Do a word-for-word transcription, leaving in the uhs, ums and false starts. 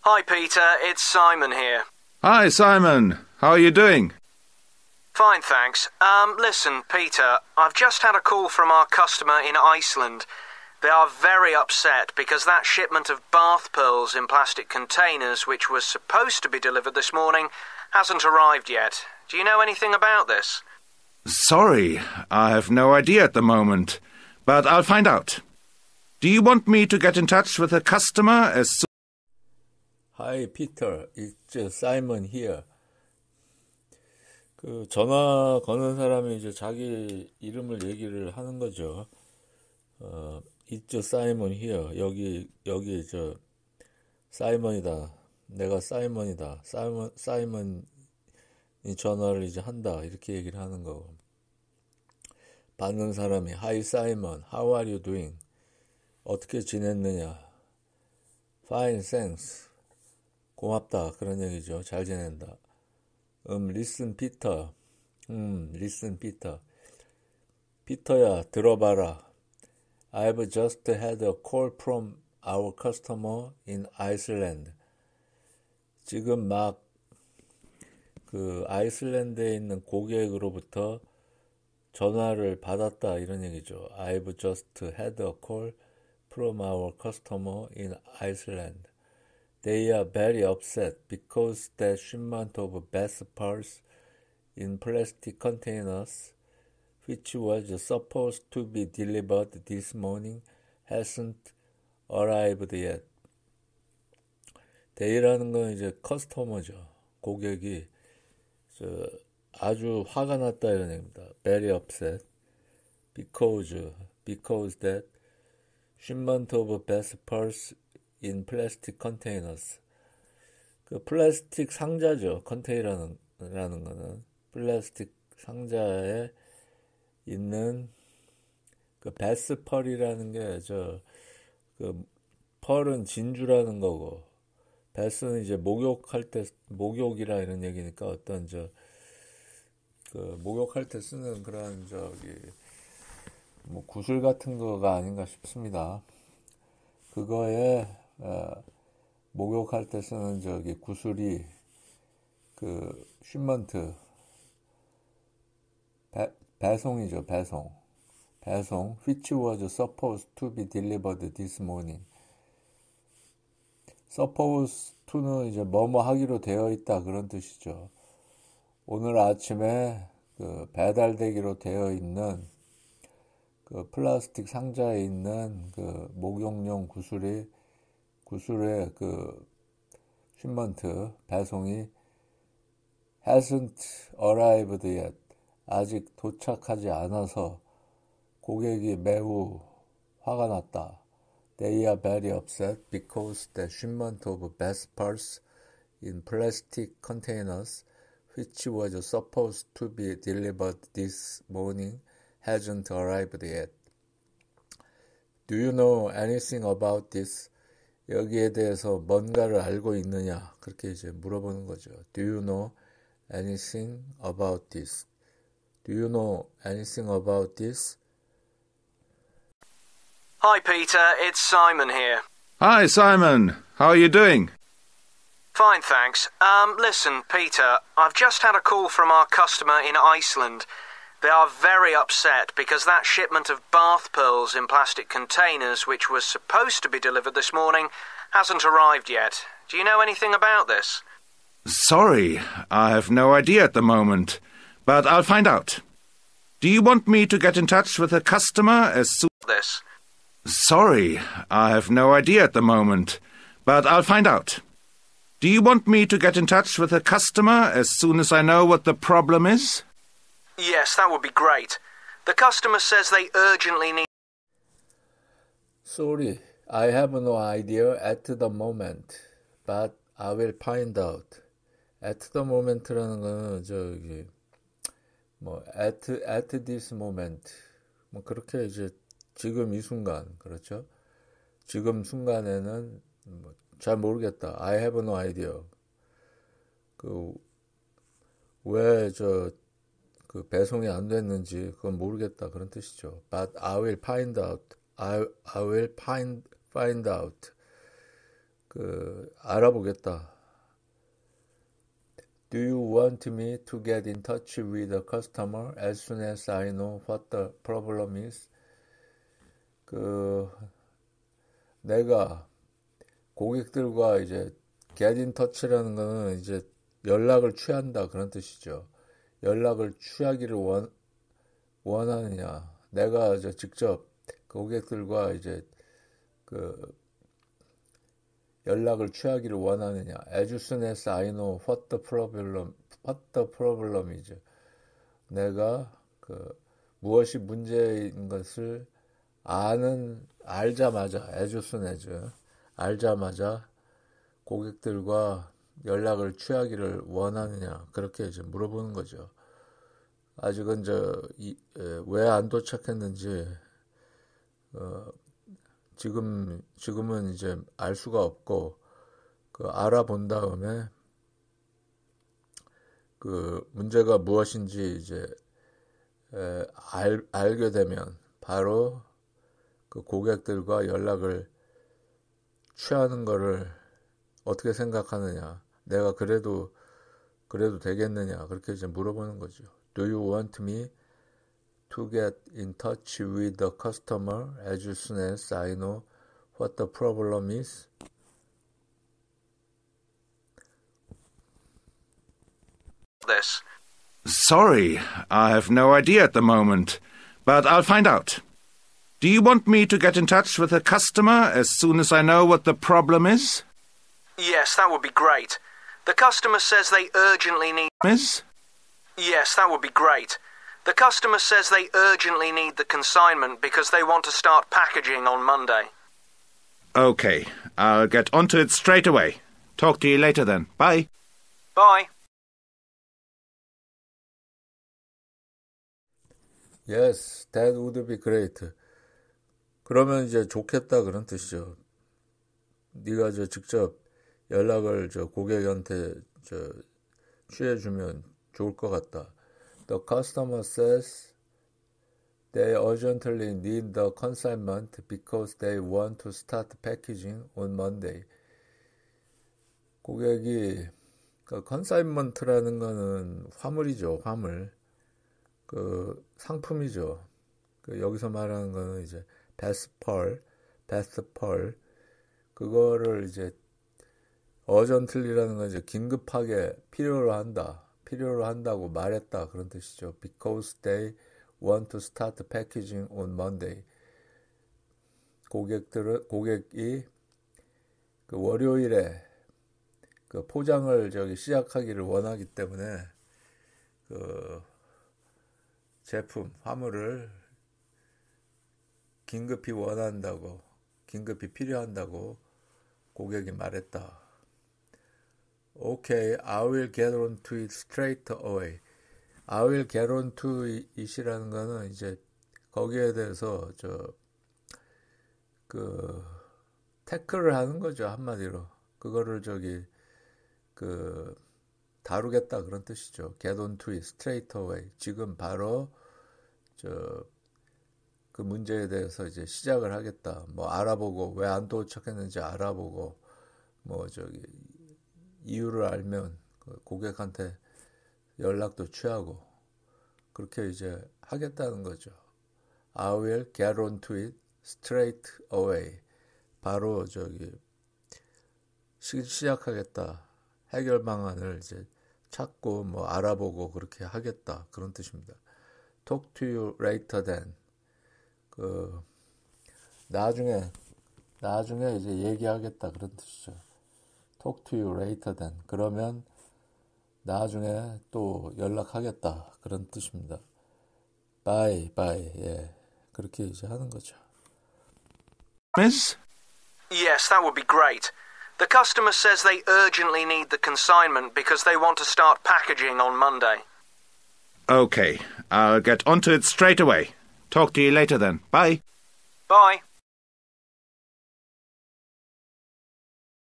Hi, Peter. It's Simon here. Hi, Simon. How are you doing? Fine, thanks. Um, listen, Peter, I've just had a call from our customer in Iceland. They are very upset because that shipment of bath pearls in plastic containers, which was supposed to be delivered this morning, hasn't arrived yet. Do you know anything about this? Sorry, I have no idea at the moment, but I'll find out. Do you want me to get in touch with the customer as soon? Hi, Peter. It's Simon here. 그 전화 거는 사람이 이제 자기 이름을 얘기를 하는 거죠. 어, It's Simon here. 여기 여기 저 사이먼이다. 내가 사이먼이다. 사이먼 사이먼이 전화를 이제 한다. 이렇게 얘기를 하는 거고. 받는 사람이 Hi Simon, how are you doing? 어떻게 지냈느냐? Fine, thanks. 고맙다. 그런 얘기죠. 잘 지낸다. 음, listen, Peter. 음, listen, Peter. 피터야, 들어봐라. I've just had a call from our customer in Iceland. 지금 막 그 아이슬란드에 있는 고객으로부터 전화를 받았다 이런 얘기죠. I've just had a call from our customer in Iceland. They are very upset because the shipment of bath pearls in plastic containers, which was supposed to be delivered this morning, hasn't arrived yet. They라는 건 이제 커스터머죠. 고객이 저 아주 화가 났다 이런 얘기입니다. Very upset because because that shipment of bath pearls in plastic containers. 그 플라스틱 상자죠. 컨테이너라는 라는 거는 플라스틱 상자에 있는 그 베스 펄이라는 게 저 그 펄은 진주라는 거고 베스는 이제 목욕할 때 목욕이라 이런 얘기니까 어떤 저 그 목욕할 때 쓰는 그런 저기 뭐 구슬 같은 거가 아닌가 싶습니다. 그거에 어, 목욕할 때 쓰는 저기 구슬이 그 쉬먼트 배, 배송이죠. 배송 배송 which was supposed to be delivered this morning. supposed to는 이제 뭐뭐 하기로 되어 있다 그런 뜻이죠. 오늘 아침에 그 배달되기로 되어 있는 그 플라스틱 상자에 있는 그 목욕용 구슬이 구슬의 그 쉬먼트 배송이 hasn't arrived yet. 아직 도착하지 않아서 고객이 매우 화가 났다. They are very upset because the shipment of bath pearls in plastic containers, which was supposed to be delivered this morning, hasn't arrived yet. Do you know anything about this? 여기에 대해서 뭔가를 알고 있느냐? 그렇게 이제 물어보는 거죠. Do you know anything about this? Do you know anything about this? Hi, Peter. It's Simon here. Hi, Simon. How are you doing? Fine, thanks. Um, listen, Peter, I've just had a call from our customer in Iceland. They are very upset because that shipment of bath pearls in plastic containers, which was supposed to be delivered this morning, hasn't arrived yet. Do you know anything about this? Sorry, I have no idea at the moment, but I'll find out. Do you want me to get in touch with the customer as soon as this? Sorry, I have no idea at the moment, but I'll find out. Do you want me to get in touch with the customer as soon as I know what the problem is? Yes, that would be great. The customer says they urgently need... Sorry, I have no idea at the moment, but I will find out. At the moment라는 거는 저기 뭐 at at this moment 뭐 그렇게 이제 지금 이 순간 그렇죠? 지금 순간에는 뭐 잘 모르겠다. I have no idea. 그 왜 저 그 배송이 안 됐는지 그건 모르겠다 그런 뜻이죠. But I will find out. I I will find find out. 그 알아보겠다. Do you want me to get in touch with the customer as soon as I know what the problem is? 그 내가 고객들과 이제 get in touch라는 거는 이제 연락을 취한다 그런 뜻이죠. 연락을 취하기를 원 원하느냐? 내가 이제 직접 고객들과 이제 그 연락을 취하기를 원하느냐? As soon as I know what the problem, what the problem is. 내가 그 무엇이 문제인 것을 아는 알자마자, as soon as 알자마자 고객들과 연락을 취하기를 원하느냐? 그렇게 이제 물어보는 거죠. 아직은 저 왜 안 도착했는지 어, 지금 지금은 이제 알 수가 없고 그 알아본 다음에 그 문제가 무엇인지 이제 에, 알 알게 되면 바로 그 고객들과 연락을 취하는 거를 어떻게 생각하느냐? 내가 그래도 그래도 되겠느냐? 그렇게 이제 물어보는 거죠. Do you want me to get in touch with the customer as soon as I know what the problem is? This. Sorry, I have no idea at the moment, but I'll find out. Do you want me to get in touch with the customer as soon as I know what the problem is? Yes, that would be great. The customer says they urgently need... Miss? Yes, that would be great. The customer says they urgently need the consignment because they want to start packaging on Monday. Okay, I'll get onto it straight away. Talk to you later then. Bye. Bye. Yes, that would be great. 그러면 이제 좋겠다 그런 뜻이죠. 네가 저 직접 연락을 저 고객한테 저 취해주면 좋을 것 같다. The customer says they urgently need the consignment because they want to start packaging on Monday. 고객이 그 consignment라는 거는 화물이죠, 화물. 그 상품이죠. 그 여기서 말하는 거는 이제 베스트 펄, 베스트 펄. 그거를 이제 urgently라는 건 이제 긴급하게 필요로 한다. 필요로 한다고 말했다. 그런 뜻이죠. Because they want to start packaging on Monday. 고객들은, 고객이 그 월요일에 그 포장을 저기 시작하기를 원하기 때문에 그 제품, 화물을 긴급히 원한다고, 긴급히 필요한다고 고객이 말했다. Okay, I will get on to it straight away. I will get on to it이라는 거는 이제 거기에 대해서 저 그 태클을 하는 거죠, 한마디로. 그거를 저기 그 다루겠다 그런 뜻이죠. Get on to it straight away. 지금 바로 저 그 문제에 대해서 이제 시작을 하겠다. 뭐 알아보고 왜 안 도착했는지 알아보고 뭐 저기 이유를 알면 고객한테 연락도 취하고 그렇게 이제 하겠다는 거죠. I will get on to it straight away. 바로 저기 시, 시작하겠다. 해결 방안을 이제 찾고 뭐 알아보고 그렇게 하겠다. 그런 뜻입니다. Talk to you later then. 그 나중에 나중에 이제 얘기하겠다 그런 뜻이죠. Talk to you later then. 그러면 나중에 또 연락하겠다 그런 뜻입니다. Bye, bye. 예, 그렇게 이제 하는 거죠. Miss? Yes, that would be great. The customer says they urgently need the consignment because they want to start packaging on Monday. Okay, I'll get onto it straight away. Talk to you later then. Bye. Bye.